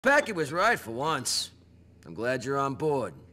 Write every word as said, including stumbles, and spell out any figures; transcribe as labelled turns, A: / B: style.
A: Becky was right for once. I'm glad you're on board.